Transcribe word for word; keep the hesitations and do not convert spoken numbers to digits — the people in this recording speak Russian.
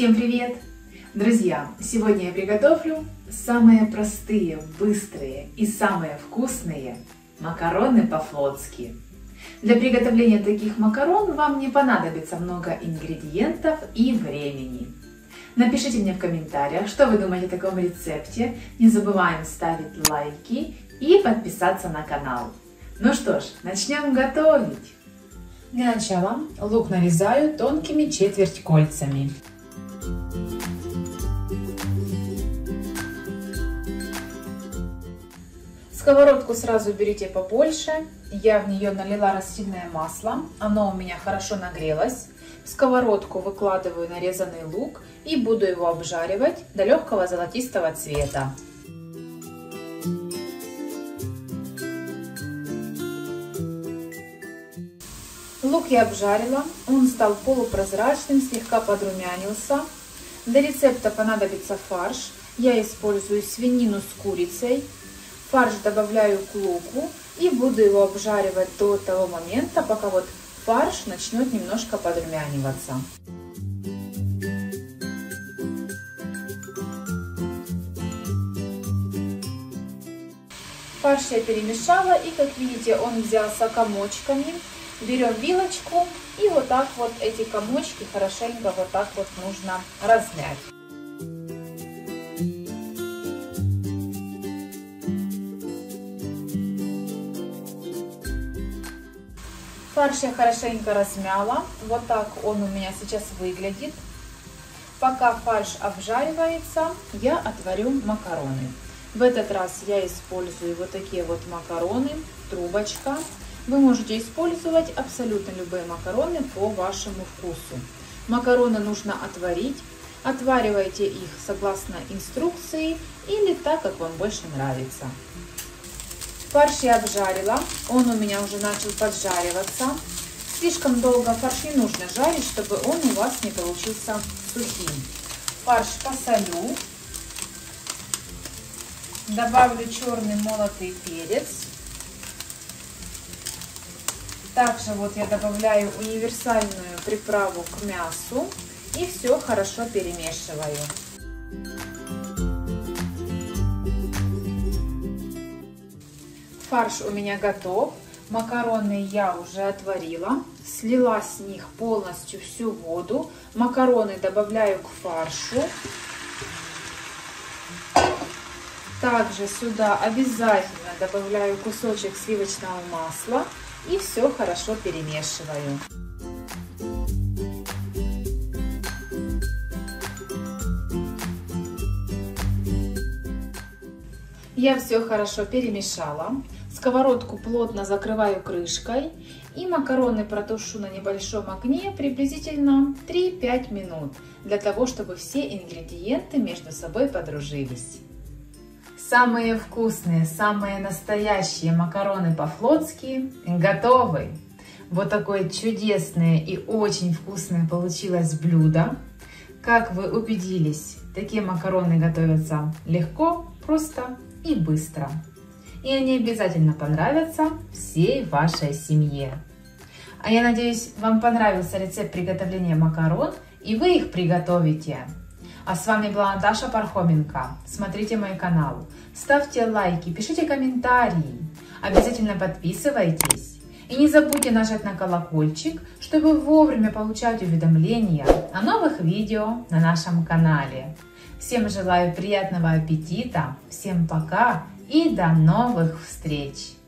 Всем привет! Друзья, сегодня я приготовлю самые простые, быстрые и самые вкусные макароны по-флотски. Для приготовления таких макарон вам не понадобится много ингредиентов и времени. Напишите мне в комментариях, что вы думаете о таком рецепте. Не забываем ставить лайки и подписаться на канал. Ну что ж, начнем готовить. Для начала лук нарезаю тонкими четверть кольцами. Сковородку сразу берите побольше. Я в нее налила растительное масло. Оно у меня хорошо нагрелось. В сковородку выкладываю нарезанный лук и буду его обжаривать до легкого золотистого цвета. Лук я обжарила, он стал полупрозрачным, слегка подрумянился. Для рецепта понадобится фарш. Я использую свинину с курицей. Фарш добавляю к луку и буду его обжаривать до того момента, пока вот фарш начнет немножко подрумяниваться. Фарш я перемешала, и как видите, он взялся комочками. Берем вилочку и вот так вот эти комочки хорошенько вот так вот нужно размять. Фарш я хорошенько размяла. Вот так он у меня сейчас выглядит. Пока фарш обжаривается, я отварю макароны. В этот раз я использую вот такие вот макароны, трубочка. Вы можете использовать абсолютно любые макароны по вашему вкусу. Макароны нужно отварить. Отваривайте их согласно инструкции или так, как вам больше нравится. Фарш я обжарила, он у меня уже начал поджариваться. Слишком долго фарш не нужно жарить, чтобы он у вас не получился сухим. Фарш посолю. Добавлю черный молотый перец. Также вот я добавляю универсальную приправу к мясу и все хорошо перемешиваю. Фарш у меня готов. Макароны я уже отварила. Слила с них полностью всю воду. Макароны добавляю к фаршу. Также сюда обязательно добавляю кусочек сливочного масла. И все хорошо перемешиваю. Я все хорошо перемешала. Сковородку плотно закрываю крышкой. И макароны протушу на небольшом огне приблизительно три-пять минут. Для того, чтобы все ингредиенты между собой подружились. Самые вкусные, самые настоящие макароны по-флотски готовы. Вот такое чудесное и очень вкусное получилось блюдо. Как вы убедились, такие макароны готовятся легко, просто и быстро. И они обязательно понравятся всей вашей семье. А я надеюсь, вам понравился рецепт приготовления макарон, и вы их приготовите. А с вами была Наташа Пархоменко. Смотрите мой канал, ставьте лайки, пишите комментарии, обязательно подписывайтесь. И не забудьте нажать на колокольчик, чтобы вовремя получать уведомления о новых видео на нашем канале. Всем желаю приятного аппетита, всем пока и до новых встреч!